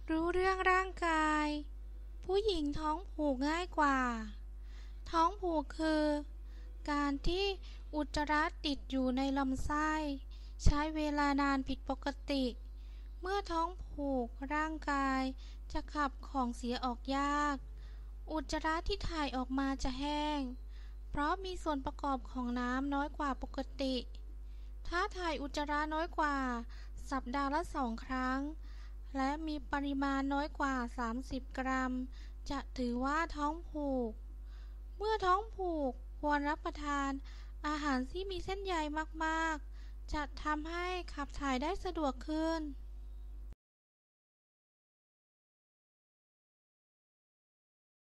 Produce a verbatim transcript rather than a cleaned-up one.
รู้เรื่องร่างกายผู้หญิงท้องผูกง่ายกว่าท้องผูกคือการที่อุจจาระติดอยู่ในลำไส้ใช้เวลานานผิดปกติเมื่อท้องผูกร่างกายจะขับของเสียออกยากอุจจาระที่ถ่ายออกมาจะแห้งเพราะมีส่วนประกอบของน้ำน้อยกว่าปกติถ้าถ่ายอุจจาระน้อยกว่าสัปดาห์ละสองครั้งและมีปริมาณน้อยกว่าสามสิบกรัมจะถือว่าท้องผูกเมื่อท้องผูกควรรับประทานอาหารที่มีเส้นใยมากๆจะทำให้ขับถ่ายได้สะดวกขึ้น